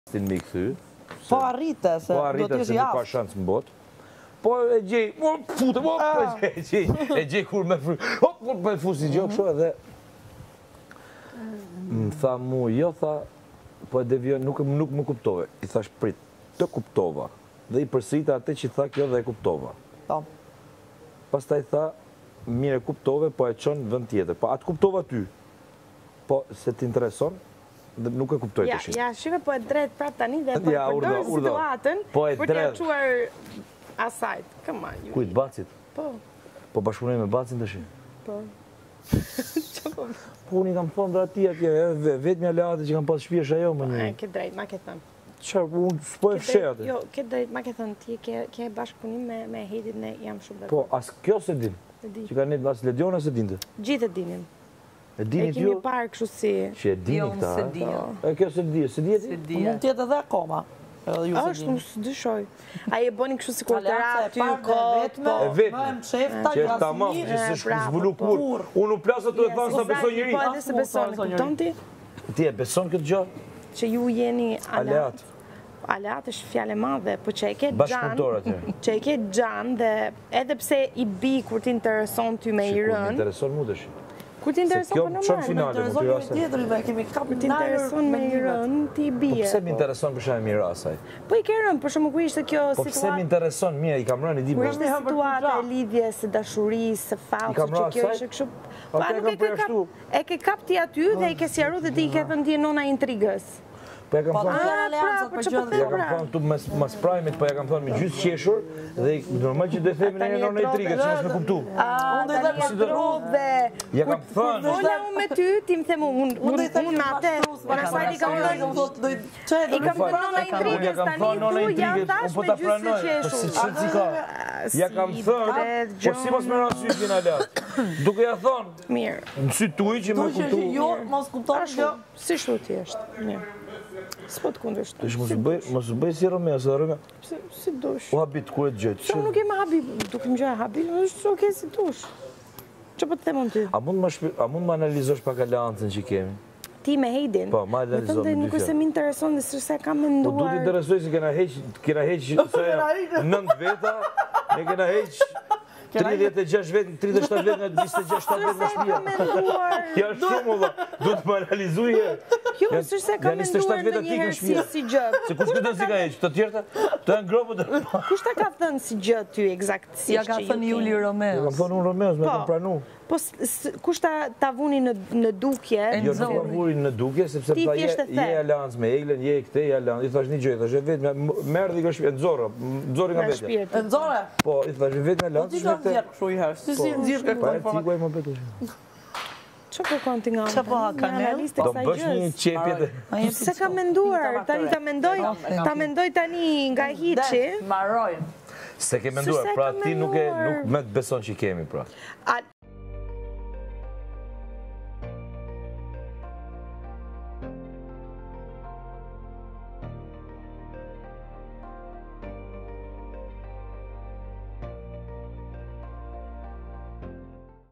Bastin me i këthy. Po arrite, se do t'jesh se nuk ka jaftë. shansë në botë. Po e gjej, e gjej kur me fry, kur me fusi gjë kështu edhe më tha mu, jo tha, po e devion, nuk më kuptove. I thash prit, të kuptova. Dhe i përsrita atë që tha kjo dhe e kuptova. Pastaj tha, mire kuptove, po e qonë vend tjetër. Po atë kuptova ty. Po se t'intereson, dhe nuk e kuptoj të shimë. Ja, shime po e drejt prap tani dhe po e përdojnë situatën për t'ja quar asajt. Kujt, Bacit? Po. Po bashkëpunoj me Bacin të shimë? Po. Po unë i kam thonë dhe ati atje, vetë mja leate që kam pas shpjesh ajo më një. Ke drejt, ma ke thënë. Qarë, unë s'po e fshe atë. Jo, ke drejt, ma ke thënë, ti ke bashkëpunim me Hedit, ne jam shumë dhe. Po, as kjo se din. Që ka net as Lediona se dinte. Gjithë e dinin. E dinit ju? E kemi parë kështu si... Që e dini këta, e kjo se di, se di e ti? Mund t'jetë edhe akoma. Ashtë, nuk së dyshoj. A e boni kështu si kur të ratë, ty, vetme, më e mqefta, që është tamam, që s'është zbulu kur. Unë u plasë të e thanë sa beson njëri. Po edhe se beson, kupton ti? Ti e beson këtë gjë? Që ju jeni aleat. Aleat është fjale madhe, po që e ke bashkëpunëtor aty. Që e ke gjanë dhe edhe pse i bi kur t'intereson ty me i rënë. Kur t'intereson mu të shi. Kur t'intereson për në marë. M'intereson një tjetër, kemi kap kur t'intereson me i rënë, ti i bie. Po pse m'intereson për shaj mira asaj? Po i ke rënë, për shumë ku ishte kjo situatë. Po pse m'intereson, mija, i kam rënë i di kur ishte situatë e lidhjes, së dashurisë, së falsë, që kjo ishte kështu. Pa nuk e ke kap ti aty dhe i ke sjaru dhe ti i ke thënë ti e nona intrigës. Po ja kam thonë tu mas prajmit, po ja kam thonë me gjysë qeshur dhe normal që dhe themi në nona intrigës, që mos me kuptu. Unë dhe më trove. Ja kam thonë. Fola unë me ty, ti më themë unë atë. Por asaj i kam thënë. I kam thënë nona intrigës, tani tu ja thash me gjysë qeshur. Ja kam thënë, po si mos me rënë sy t'jena latë. Duke ja thonë. Mirë. Në sy tuj që me kuptu. Jo, mos kuptonë kjo. Si shruti është. Mirë. S'po të kundërshtë. Mos bëj si Romeo, se Romeo... Si dush. U habit, ku e të gjëtë? Që nuk e më habit, duke më gjëja habit, në është oke si dush. Që po të themon ty? A mund më analizosh pak aleancën që kemi? Ti me Hejdin? Po, ma analizosh me dy nuk se më intereson dhe sërse kam menduar... Po du t'interesoj se kena heq 9 veta, ne kena heq 36 vetë, 37 vetë, 26 vetë në shpia. Ja është shumë, dhe, du të më analizuje. Jo, sërse ka menduar në njëherë si gjë. Se kush këtë si ka heq, të tjerta, të janë gropët. Kush ta ka thënë si gjë ty, eksaktësisht? Ja ka thënë Juli Romeos. Ja ka thënë unë Romeos, me kam pranu. Po, kush ta vuni në dukje? Jo, nuk ta vuni në dukje, sepse ta je alancë me Eglen, je këte, je alancë. I thash një gjë, i thash e vetë, merë dhe i ka shpje, nëzori nga vetja. Nëzore? Po, i thash e vetë me alancë. Po, ti ka nëzirë kështu i herë, si nëzirë këtë informatë. Pa e tikuaj më betë. Që kërkon ti nga që po ha kanel? Do bësh një qepjet. Se ka menduar, tani ta mendoj tani nga hiqi. Marojnë. Se ke menduar, pra ti nuk me të beson që i kemi, pra.